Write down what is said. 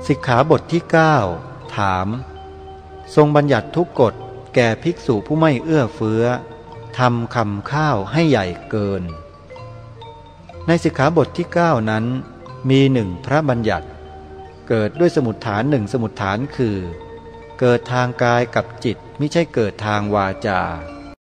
สิกขาบทที่ 9 ถาม ทรงบัญญัติทุกกฎแก่ภิกษุผู้ไม่เอื้อเฟื้อทำคำข้าวให้ใหญ่เกินในสิกขาบทที่ 9 นั้นมีหนึ่งพระบัญญัติเกิดด้วยสมุฏฐานหนึ่งสมุฏฐานคือเกิดทางกายกับจิตไม่ใช่เกิดทางวาจา